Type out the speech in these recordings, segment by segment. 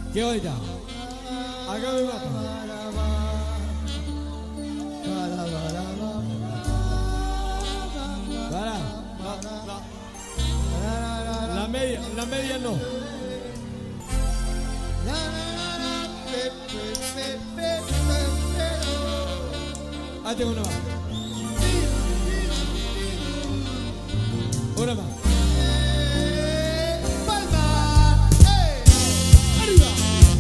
Qué bonita. Acá me mata. Para. La media no. Ah, tengo una más. Una más. Palma. Arriba.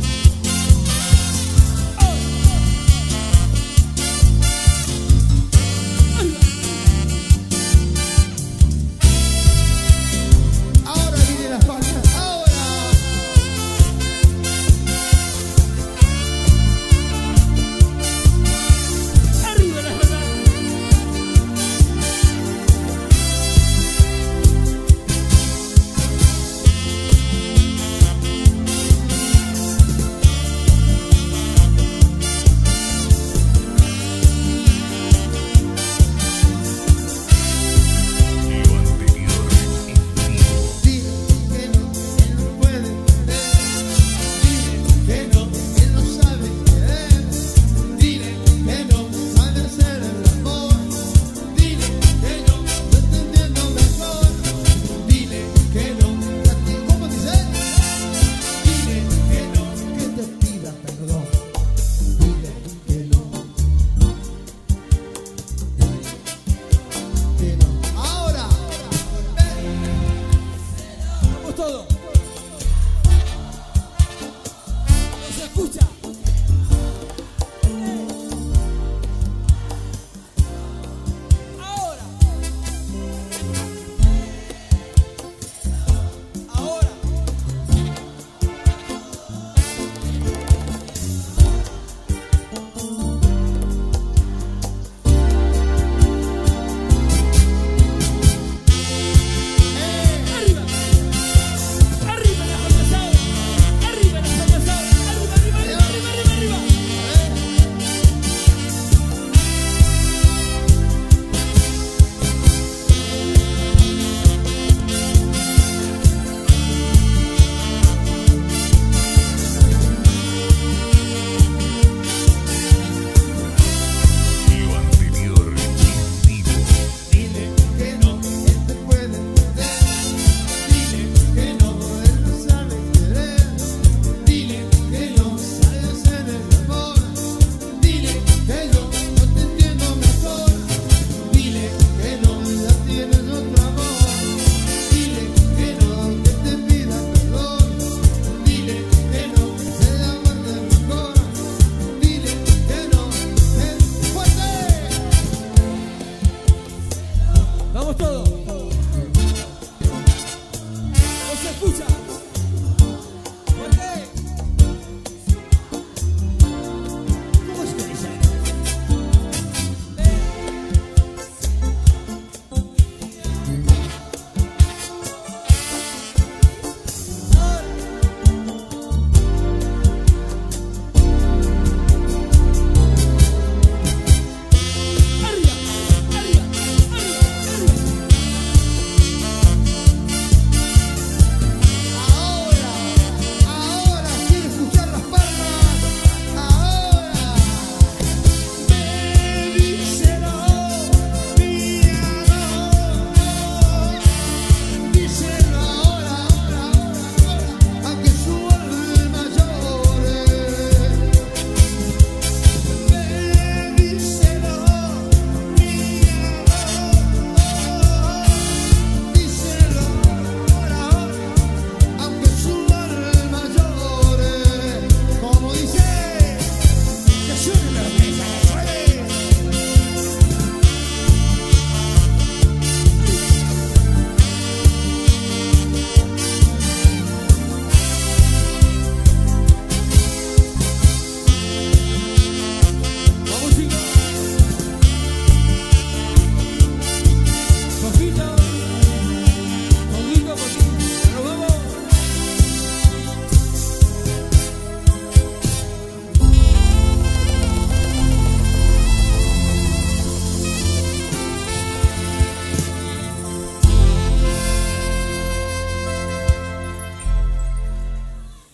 Ahora viene las palmas. Ahora. Arriba las palmas.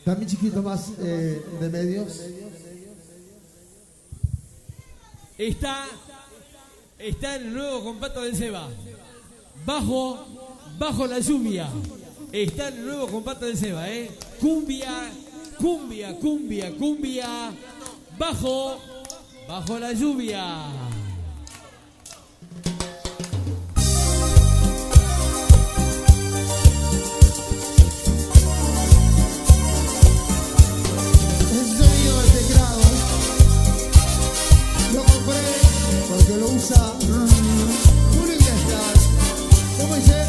También chiquito más de medios. Está el nuevo compacto del Seba. Bajo la lluvia. Está el nuevo compacto del Seba, Cumbia. Bajo la lluvia. Porque lo usa Julio Iglesias. ¿Cómo dice?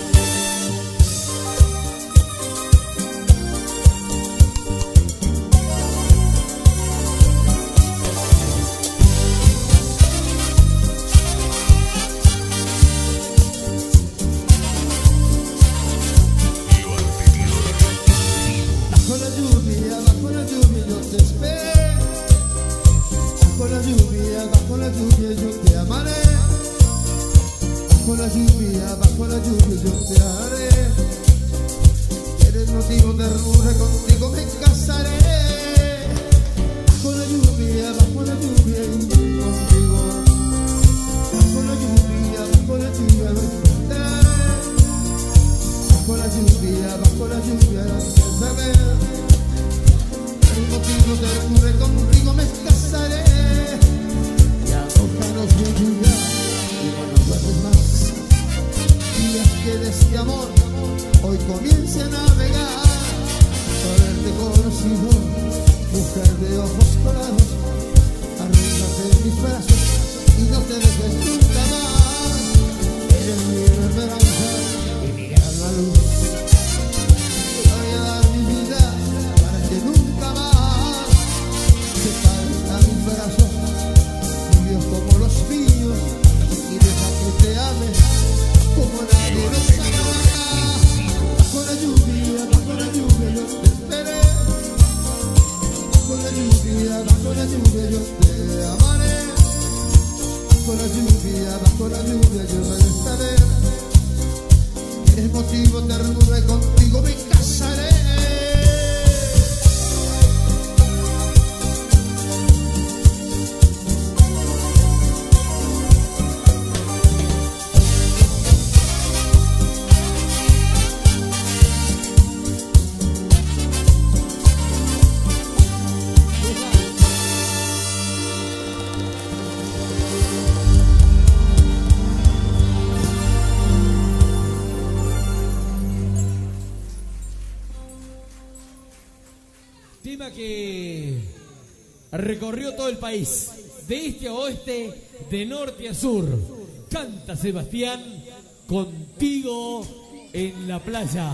Bajo la lluvia yo te espero. Bajo la lluvia yo te amaré. Bajo la lluvia yo te haré. Eres motivo de ternura, contigo me casaré. Bajo la lluvia y contigo. Bajo la lluvia yo te haré. Bajo la lluvia saber. Eres motivo de ternura, contigo me casaré. Ojalá mi lluvia y no nos vuelves más. Días que de este amor hoy comience a navegar. Por haberte conocido, mujer de ojos claros, arrímate en mis brazos y no te dejes nunca más. Eres mi esperanza y mi gran luz. Te voy a dar mi vida para que nunca más se parezca a mis brazos. Como los niños y deja que te ame como nadie los amará. Bajo la lluvia yo te esperé. Bajo la lluvia yo te amaré. Bajo la lluvia yo estaré. Es motivo de ternura y contigo me casaré. Tema que recorrió todo el país, de este a oeste, de norte a sur. Canta Sebastián, Contigo en la playa.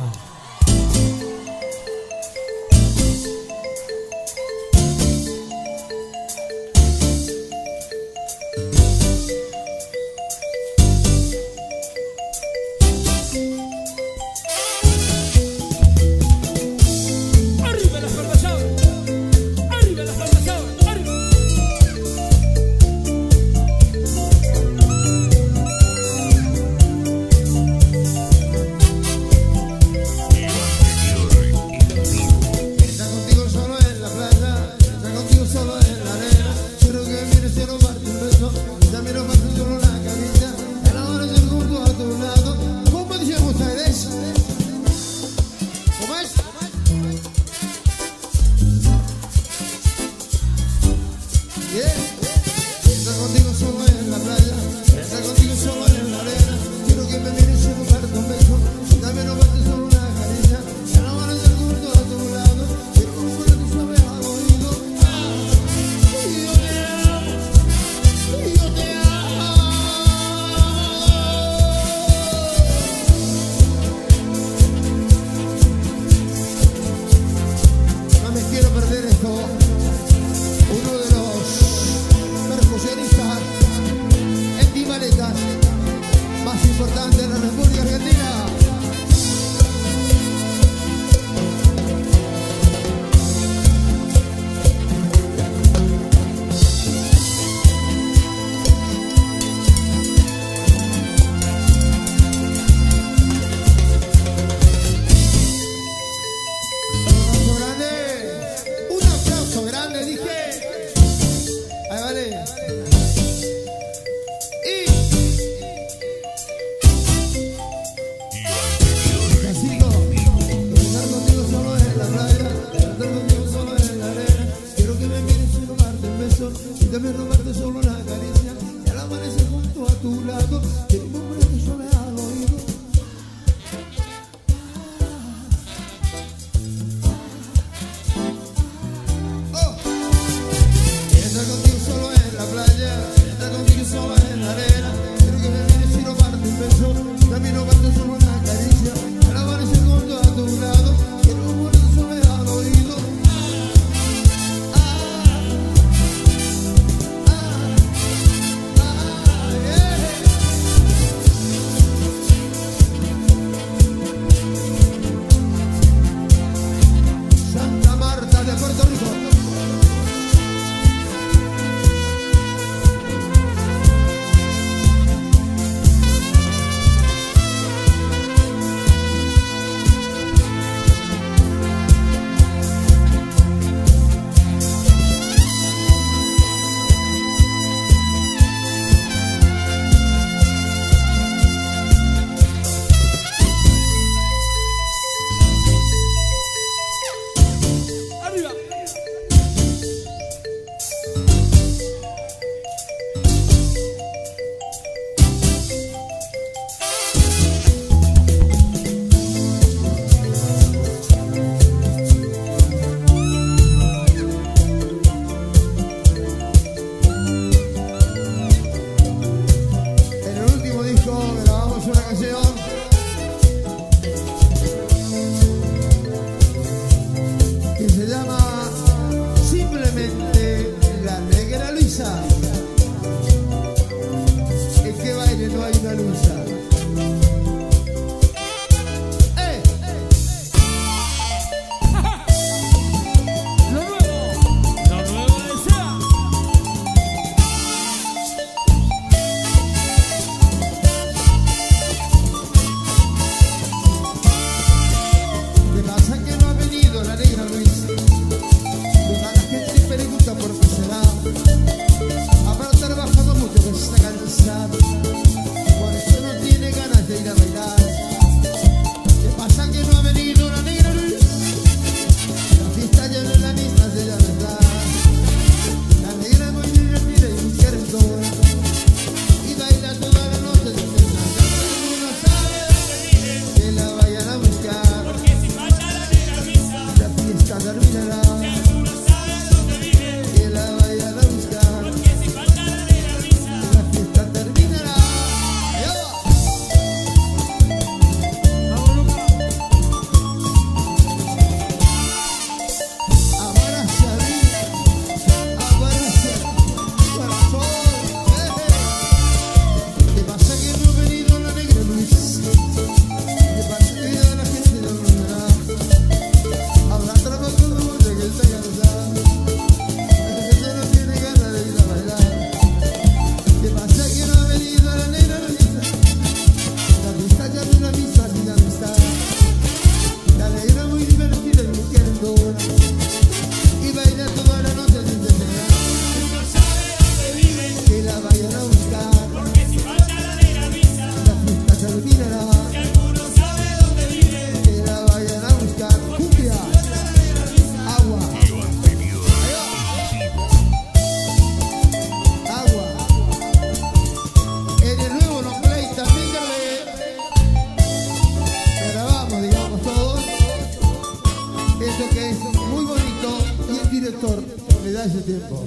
Esto que es muy bonito y el director me da ese tiempo.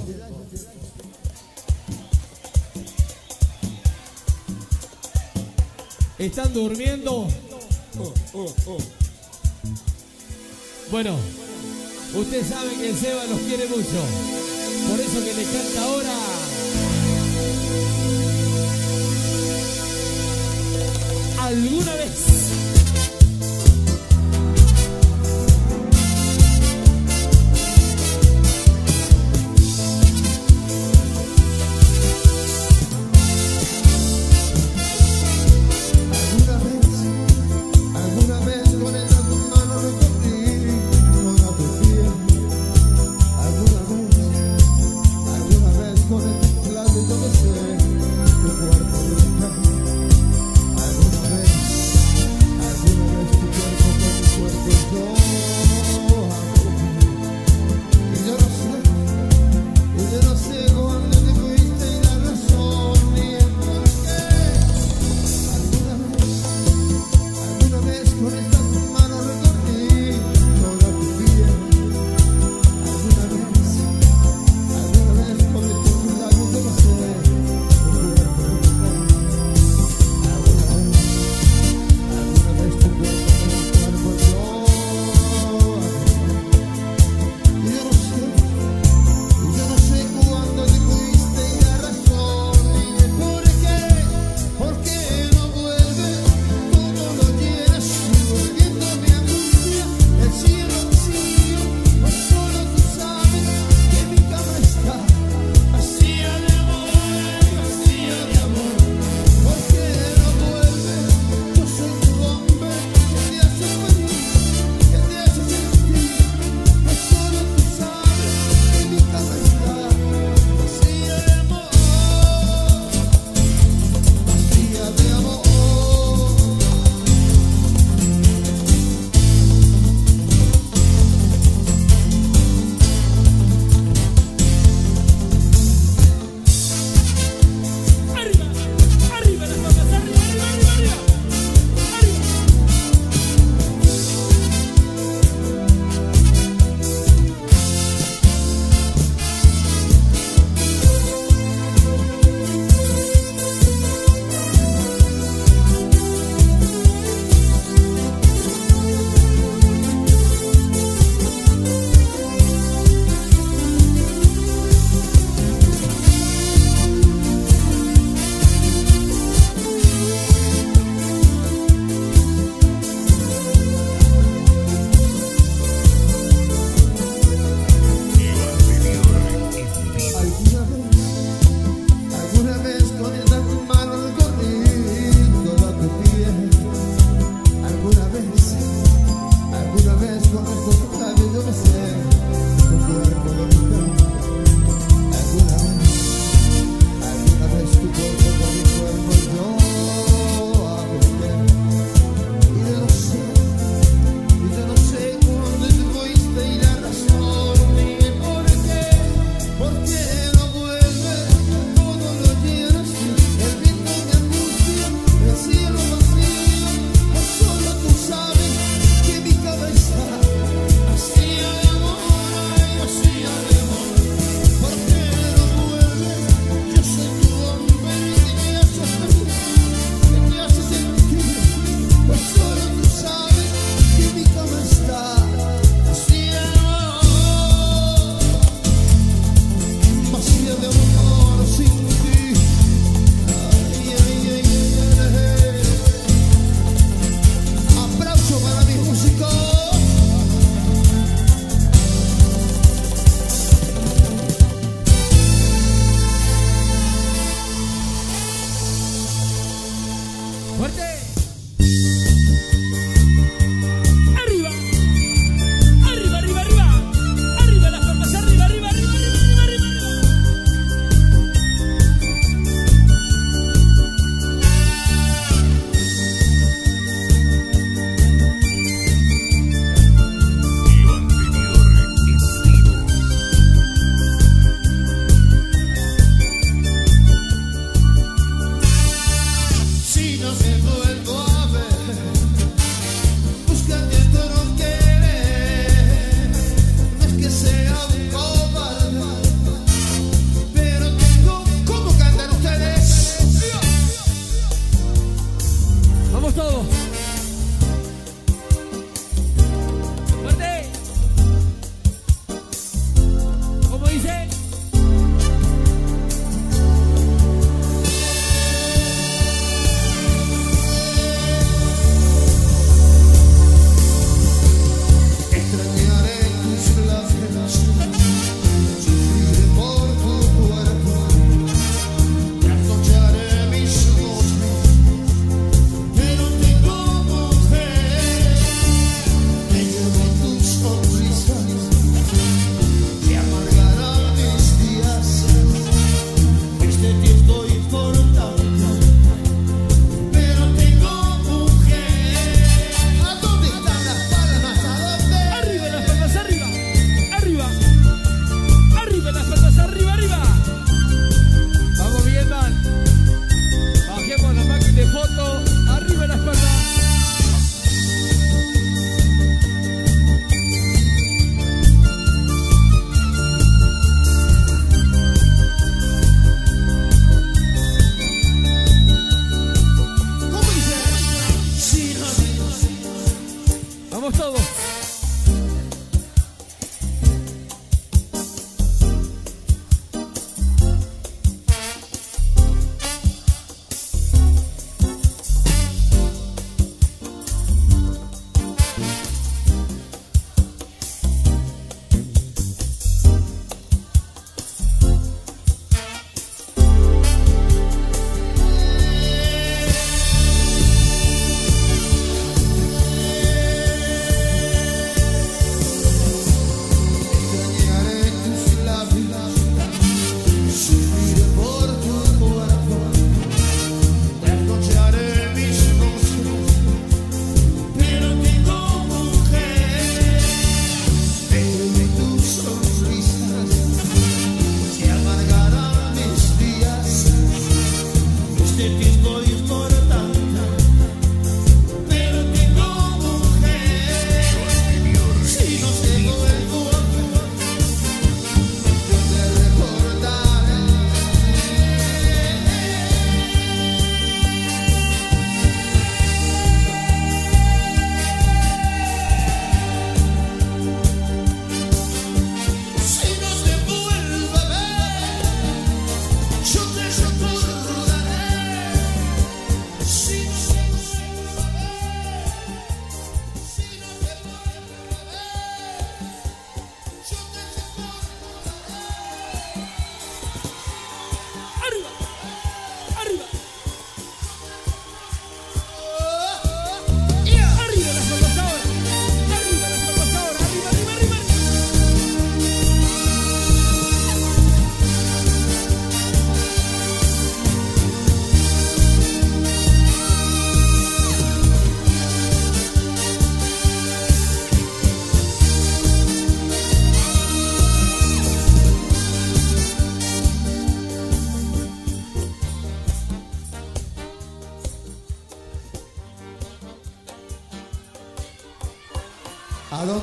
¿Están durmiendo? Bueno, ustedes saben que el Seba los quiere mucho. Por eso que le canta ahora. ¿Alguna vez?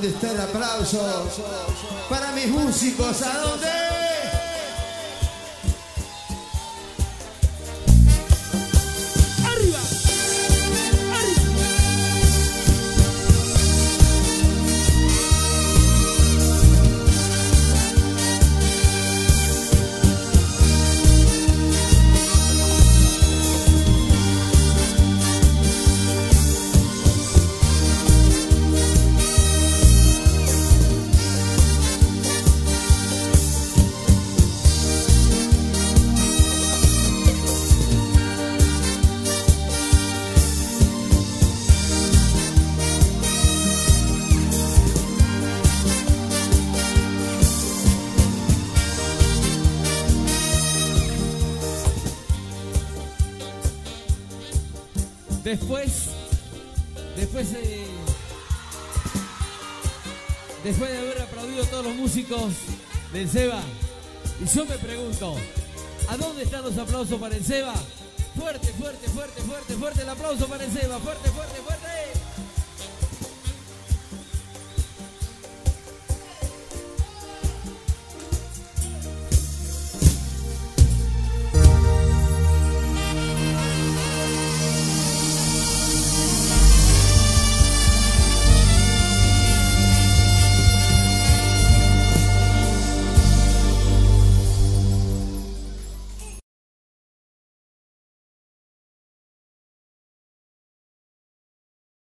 dónde está el aplauso para mis músicos? ¿A dónde? ¡Arriba! Después de haber aplaudido a todos los músicos del Seba, y yo me pregunto, ¿a dónde están los aplausos para el Seba? Fuerte, fuerte, fuerte, fuerte, fuerte el aplauso para el Seba, fuerte, fuerte, fuerte.